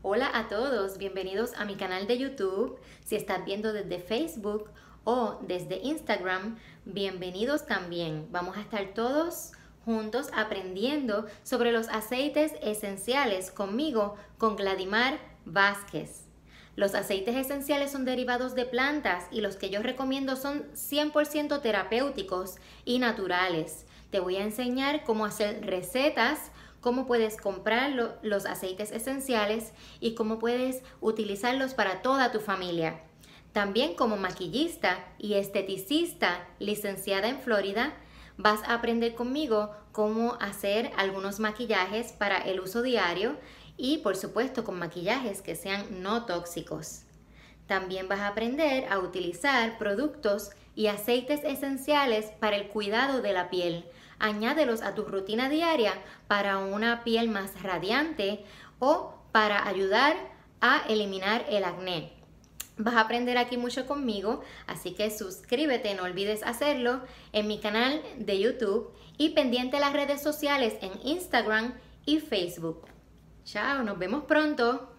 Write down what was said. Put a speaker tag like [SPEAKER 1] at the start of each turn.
[SPEAKER 1] Hola a todos, bienvenidos a mi canal de YouTube. Si estás viendo desde Facebook o desde Instagram, bienvenidos también. Vamos a estar todos juntos aprendiendo sobre los aceites esenciales conmigo, con Gladimar Vázquez. Los aceites esenciales son derivados de plantas y los que yo recomiendo son 100% terapéuticos y naturales. Te voy a enseñar cómo hacer recetas, cómo puedes comprar los aceites esenciales y cómo puedes utilizarlos para toda tu familia. También como maquillista y esteticista licenciada en Florida, vas a aprender conmigo cómo hacer algunos maquillajes para el uso diario y por supuesto con maquillajes que sean no tóxicos. También vas a aprender a utilizar productos y aceites esenciales para el cuidado de la piel. Añádelos a tu rutina diaria para una piel más radiante o para ayudar a eliminar el acné. Vas a aprender aquí mucho conmigo, así que suscríbete, no olvides hacerlo en mi canal de YouTube y pendiente a las redes sociales en Instagram y Facebook. Chao, nos vemos pronto.